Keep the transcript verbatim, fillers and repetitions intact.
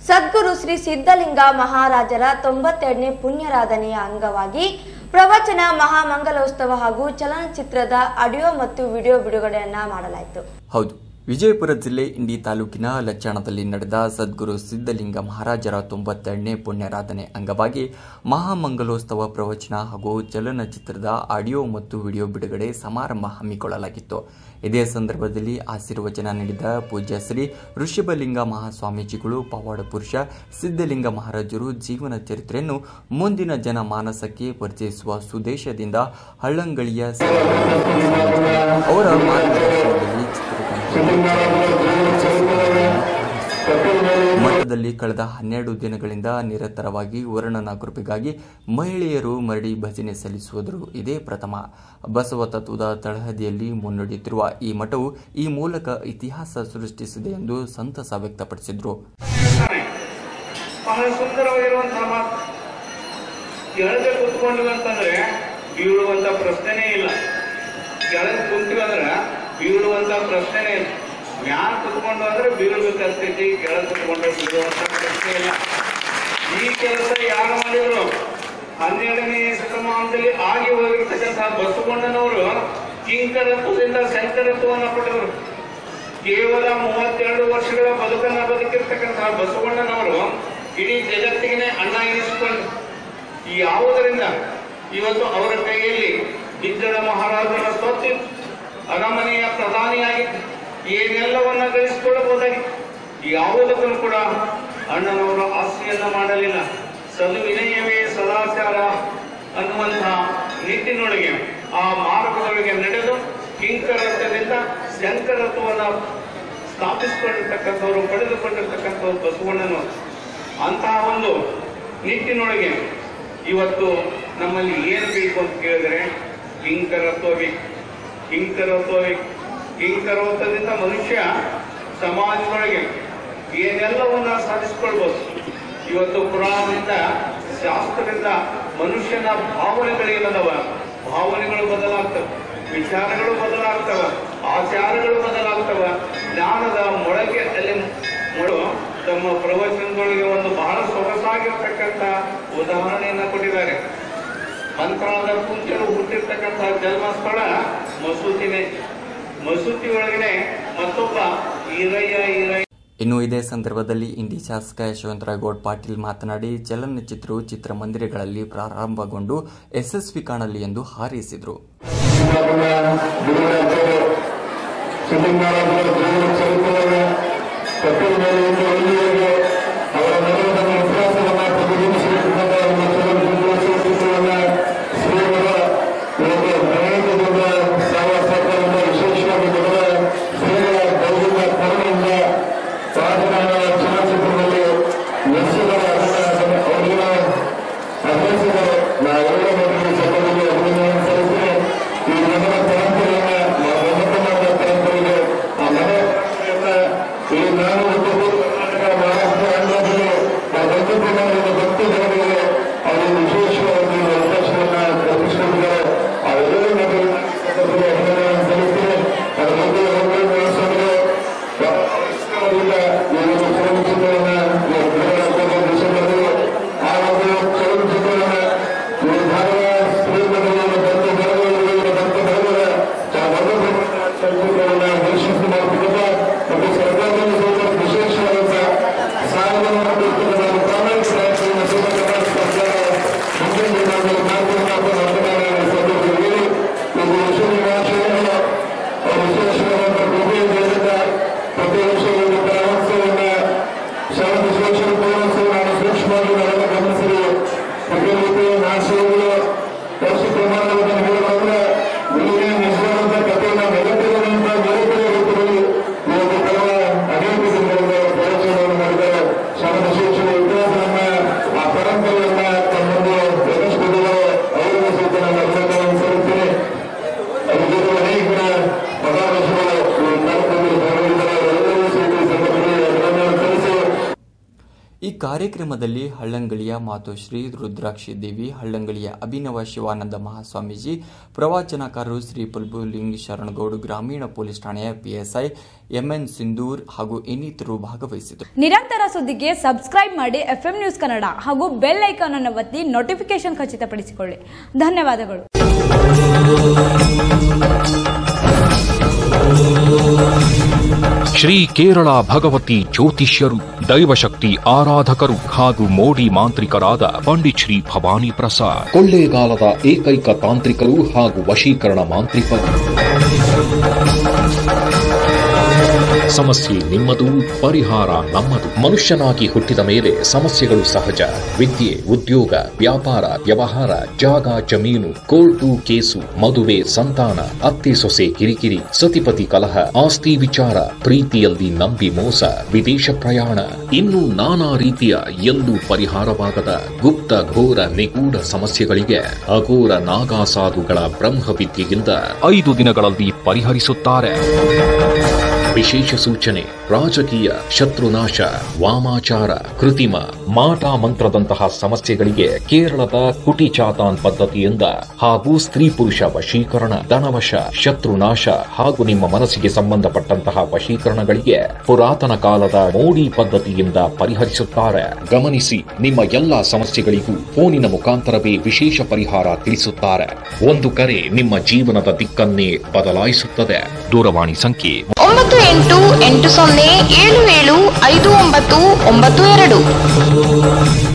ಸದ್ಗುರು ಶ್ರೀ ಸಿದ್ಧಲಿಂಗ ಮಹಾರಾಜರ ತೊಂಬತ್ತೆರಡನೇ ಪುಣ್ಯರಾಧನೆಯ ಅಂಗವಾಗಿ ಪ್ರವಚನ ಮಹಾಮಂಗಲೋತ್ಸವ ಹಾಗೂ ಚಲನಚಿತ್ರದ ಆಡಿಯೋ ಮತ್ತು ವಿಡಿಯೋ ಬಿಡುಗಡೆಯನ್ನ ಮಾಡಲಾಯಿತು. ಹೌದು, ವಿಜಯಪುರ ಜಿಲ್ಲೆ ಇಂಡಿ ತಾಲೂಕಿನ ಲಚ್ಚಾಣದಲ್ಲಿ ನಡೆದ ಸದ್ಗುರು ಸಿದ್ಧಲಿಂಗ ಮಹಾರಾಜರ ತೊಂಬತ್ತೆರಡನೇ ಪುಣ್ಯರಾಧನೆ ಅಂಗವಾಗಿ ಮಹಾಮಂಗಲೋತ್ಸವ ಪ್ರವಚನ ಹಾಗೂ ಚಲನಚಿತ್ರದ ಆಡಿಯೋ ಮತ್ತು ವಿಡಿಯೋ ಬಿಡುಗಡೆ ಸಮಾರಂಭ ಹಮ್ಮಿಕೊಳ್ಳಲಾಗಿತ್ತು. ಇದೇ ಸಂದರ್ಭದಲ್ಲಿ ಆಶೀರ್ವಚನ ನೀಡಿದ ಪೂಜ್ಯ ಶ್ರೀ ಋಷಭಲಿಂಗ ಮಹಾಸ್ವಾಮೀಜಿಗಳು ಪವಾಡ ಪುರುಷ ಸಿದ್ಧಲಿಂಗ ಮಹಾರಾಜರು ಜೀವನ ಚರಿತ್ರೆಯನ್ನು ಮುಂದಿನ ಜನಮಾನಸಕ್ಕೆ ಪರಿಚಯಿಸುವ ಸುದೇಶದಿಂದ ಹಳ್ಳಂಗಳಿಯ ಅವರ ಮಾರ್ಗದರ್ಶನದಲ್ಲಿ ಮಠದಲ್ಲಿ ಕಳೆದ ಹನ್ನೆರಡು ದಿನಗಳಿಂದ ನಿರಂತರವಾಗಿ ವರ್ಣನ ಕೃಪೆಗಾಗಿ ಮಹಿಳೆಯರು ಮರಡಿ ಭಜನೆ ಸಲ್ಲಿಸುವುದರು ಇದೇ ಪ್ರಥಮ. ಬಸವ ತತ್ವದ ತಳಹದಿಯಲ್ಲಿ ಮುನ್ನಡೆಯುತ್ತಿರುವ ಈ ಮಠವು ಈ ಮೂಲಕ ಇತಿಹಾಸ ಸೃಷ್ಟಿಸಿದೆ ಎಂದು ಸಂತಸ ವ್ಯಕ್ತಪಡಿಸಿದರು. ಬಹಳ ಸುಂದರವಾಗಿರುವಂತಹ ಮಾತು. ಕೆಳಗೆ ಕೂತ್ಕೊಂಡ್ವಿ ಅಂತಂದ್ರೆ ಬೀಳುವಂತ ಪ್ರಶ್ನೆನೇ ಇಲ್ಲ. ಕೆಳಗೆ ಕುಂತೀವಿ ಅಂದ್ರೆ ಬೀಳುವಂತ ಪ್ರಶ್ನೆನೇ ಇಲ್ಲ. ಮ್ಯಾಲ ಕುತ್ಕೊಂಡು ಅಂದ್ರೆ ಬೀಳಬೇಕಾಗ್ತೈತಿ, ಕೆಳಗೆ ಕುತ್ಕೊಂಡ್ರೆ ಬೀಳುವಂತ ಪ್ರಶ್ನೆ ಇಲ್ಲ. ಈ ಕೆಲಸ ಯಾರು ಮಾಡಿದ್ರು? ಹನ್ನೆರಡನೇ ಶತಮಾನದಲ್ಲಿ ಆಗಿ ಹೋಗಿರ್ತಕ್ಕಂತಹ ಬಸವಣ್ಣನವರು ಕಿಂಕರತ್ವದಿಂದ ಶಂಕರತ್ವವನ್ನು ಪಡೆದರು. ಕೇವಲ ಮೂವತ್ತೆರಡು ವರ್ಷಗಳ ಬದುಕನ್ನ ಬದುಕಿರ್ತಕ್ಕಂತಹ ಬಸವಣ್ಣನವರು ಇಡೀ ಜಗತ್ತಿಗೆ ಅಣ್ಣ ಎನಿಸಿಕೊಂಡು ಯಾವುದರಿಂದ ಇವತ್ತು ಅವರ ಕೈಯಲ್ಲಿ ಬಿಜ್ಜಳ ಮಹಾರಾಜರ ಸ್ವತ್ತು ಅರಮನೆಯ ಪ್ರಧಾನಿಯಾಗಿತ್ತು. ಏನೆಲ್ಲವನ್ನ ಗಳಿಸಿಕೊಳ್ಳಬಹುದಾಗಿತ್ತು. ಯಾವುದಕ್ಕೂ ಕೂಡ ಅಣ್ಣನವರು ಆಸೆಯನ್ನ ಮಾಡಲಿಲ್ಲ. ಸದುವಿನಯವೇ ಸದಾಚಾರ ಅನ್ನುವಂತಹ ನಿಟ್ಟಿನೊಳಗೆ ಆ ಮಾರ್ಗದೊಳಗೆ ನಡೆದು ಕಿಂಕರತ್ವದಿಂದ ಶಂಕರತ್ವವನ್ನು ಸ್ಥಾಪಿಸಿಕೊಂಡಿರ್ತಕ್ಕಂಥವ್ರು, ಪಡೆದುಕೊಂಡಿರ್ತಕ್ಕಂಥವ್ರು ಬಸವಣ್ಣನು. ಅಂತಹ ಒಂದು ನಿಟ್ಟಿನೊಳಗೆ ಇವತ್ತು ನಮ್ಮಲ್ಲಿ ಏನು ಬೇಕು ಅಂತ ಕೇಳಿದ್ರೆ ಕಿಂಕರತ್ವ ಬೇಕು. ಕಿಂಕರತ್ವ ಬೇಕು. ಕಿಂಕರತ್ವದಿಂದ ಮನುಷ್ಯ ಸಮಾಜದೊಳಗೆ ಏನೆಲ್ಲವನ್ನ ಸಾಧಿಸಿಕೊಳ್ಬಹುದು. ಇವತ್ತು ಪುರಾಣದಿಂದ ಶಾಸ್ತ್ರದಿಂದ ಮನುಷ್ಯನ ಭಾವನೆಗಳೇನದವ, ಭಾವನೆಗಳು ಬದಲಾಗ್ತವೆ, ವಿಚಾರಗಳು ಬದಲಾಗ್ತವ, ಆಚಾರಗಳು ಬದಲಾಗ್ತವ. ಜ್ಞಾನದ ಮೊಳಗೆ ಅಲ್ಲಿ ಮೊಳು ತಮ್ಮ ಪ್ರವಚನದೊಳಗೆ ಒಂದು ಬಹಳ ಸೊಗಸಾಗಿರ್ತಕ್ಕಂಥ ಉದಾಹರಣೆಯನ್ನ ಕೊಟ್ಟಿದ್ದಾರೆ. ಮಂತ್ರಾಲದ ಕುಂಚರು ಹುಟ್ಟಿರ್ತಕ್ಕಂಥ ಜನ್ಮಸ್ಥಳ ಮಸೂತಿನೇ. ಮಸೂತಿ ಒಳಗನೆ ಮತ್ತೊಬ್ಬ ಈರಯ್ಯ ಈರಯ್ಯ. ಇನ್ನು ಇದೇ ಸಂದರ್ಭದಲ್ಲಿ ಇಂಡಿ ಶಾಸಕ ಯಶವಂತರಾವ್ ಪಾಟೀಲ್ ಮಾತನಾಡಿ ಚಲನಚಿತ್ರವು ಚಿತ್ರಮಂದಿರಗಳಲ್ಲಿ ಪ್ರಾರಂಭಗೊಂಡು ಯಶಸ್ವಿ ಕಾಣಲಿ ಎಂದು ಹಾರೈಸಿದರು. ಈ ಕಾರ್ಯಕ್ರಮದಲ್ಲಿ ಹಳ್ಳಂಗಳಿಯ ಮಾತೋಶ್ರೀ ರುದ್ರಾಕ್ಷಿ ದೇವಿ, ಹಳ್ಳಂಗಳಿಯ ಅಭಿನವ ಶಿವಾನಂದ ಮಹಾಸ್ವಾಮೀಜಿ, ಪ್ರವಚನಕಾರರು ಶ್ರೀ ಪುಲ್ಬುಲಿಂಗ್ ಶರಣಗೌಡ್, ಗ್ರಾಮೀಣ ಪೊಲೀಸ್ ಠಾಣೆಯ ಪಿಎಸ್ಐ ಎಂಎನ್ ಸಿಂಧೂರ್ ಹಾಗೂ ಇನ್ನಿತರರು ಭಾಗವಹಿಸಿದರು. ನಿರಂತರ ಸುದ್ದಿಗೆ ಸಬ್ಸ್ಕ್ರೈಬ್ ಮಾಡಿ ಎಫ್ಎಂ ನ್ಯೂಸ್ ಕನ್ನಡ ಹಾಗೂ ಬೆಲ್ ಐಕಾನ್ ಅನ್ನು ಒತ್ತಿ ನೋಟಿಫಿಕೇಶನ್ ಖಚಿತಪಡಿಸಿಕೊಳ್ಳಿ. ಧನ್ಯವಾದಗಳು. ಶ್ರೀ ಕೇರಳ ಭಗವತಿ ಜ್ಯೋತಿಷ್ಯರು, ದೈವಶಕ್ತಿ ಆರಾಧಕರು ಹಾಗೂ ಮೋಡಿ ಮಾಂತ್ರಿಕರಾದ ಪಂಡಿತ್ ಶ್ರೀ ಭವಾನಿ ಪ್ರಸಾದ್, ಕೊಳ್ಳೇಗಾಲದ ಏಕೈಕ ತಾಂತ್ರಿಕರು ಹಾಗೂ ವಶೀಕರಣ ಮಾಂತ್ರಿಕರು. ಸಮಸ್ಯೆ ನಿಮ್ಮದು, ಪರಿಹಾರ ನಮ್ಮದು. ಮನುಷ್ಯನಾಗಿ ಹುಟ್ಟಿದ ಮೇಲೆ ಸಮಸ್ಯೆಗಳು ಸಹಜ. ವಿದ್ಯೆ, ಉದ್ಯೋಗ, ವ್ಯಾಪಾರ, ವ್ಯವಹಾರ, ಜಾಗ, ಜಮೀನು, ಕೋರ್ಟು ಕೇಸು, ಮದುವೆ, ಸಂತಾನ, ಅತ್ತೆ ಸೊಸೆ ಕಿರಿಕಿರಿ, ಸತಿಪತಿ ಕಲಹ, ಆಸ್ತಿ ವಿಚಾರ, ಪ್ರೀತಿಯಲ್ಲಿ ನಂಬಿ ಮೋಸ, ವಿದೇಶ ಪ್ರಯಾಣ, ಇನ್ನೂ ನಾನಾ ರೀತಿಯ ಎಂದು ಪರಿಹಾರವಾಗದ ಗುಪ್ತ ಘೋರ ನಿಗೂಢ ಸಮಸ್ಯೆಗಳಿಗೆ ಅಘೋರ ನಾಗಾಸಾಧುಗಳ ಬ್ರಹ್ಮವಿದ್ಯೆಯಿಂದ ಐದು ದಿನಗಳಲ್ಲಿ ಪರಿಹರಿಸುತ್ತಾರೆ. ವಿಶೇಷ ಸೂಚನೆ: ರಾಜಕೀಯ, ಶತ್ರುನಾಶ, ವಾಮಾಚಾರ, ಕೃತಿಮ, ಮಾಟ ಮಂತ್ರದಂತಹ ಸಮಸ್ಯೆಗಳಿಗೆ ಕೇರಳದ ಕುಟಿ ಚಾತಾನ್ ಪದ್ಧತಿಯಿಂದ ಹಾಗೂ ಸ್ತ್ರೀ ಪುರುಷ ವಶೀಕರಣ, ಧನವಶ, ಶತ್ರುನಾಶ ಹಾಗೂ ನಿಮ್ಮ ಮನಸ್ಸಿಗೆ ಸಂಬಂಧಪಟ್ಟಂತಹ ವಶೀಕರಣಗಳಿಗೆ ಪುರಾತನ ಕಾಲದ ಮೋಡಿ ಪದ್ಧತಿಯಿಂದ ಪರಿಹರಿಸುತ್ತಾರೆ. ಗಮನಿಸಿ, ನಿಮ್ಮ ಎಲ್ಲಾ ಸಮಸ್ಯೆಗಳಿಗೂ ಫೋನಿನ ಮುಖಾಂತರವೇ ವಿಶೇಷ ಪರಿಹಾರ ತಿಳಿಸುತ್ತಾರೆ. ಒಂದು ಕರೆ ನಿಮ್ಮ ಜೀವನದ ದಿಕ್ಕನ್ನೇ ಬದಲಾಯಿಸುತ್ತದೆ. ದೂರವಾಣಿ ಸಂಖ್ಯೆ ಒಂಬತ್ತು ಎಂಟು ಎಂಟು ಸೊನ್ನೆ ಏಳು ಏಳು ಐದು ಒಂಬತ್ತು ಒಂಬತ್ತು ಎರಡು.